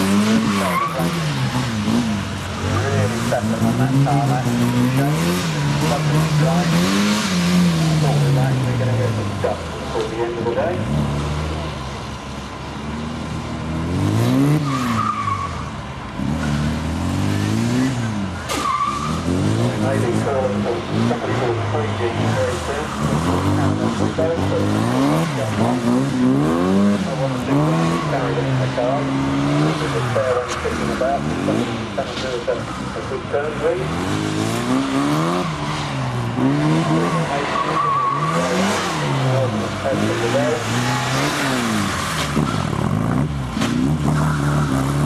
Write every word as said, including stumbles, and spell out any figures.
Really settling on that tarmac. Lovely drive. I thought we were actually going to get some dust before the end of the day. Maybe call somebody called three G very soon. We don't, but I want to do that. Carry it in the car. There's a spare one sitting about. Come and do us a, a good turn, please. Maybe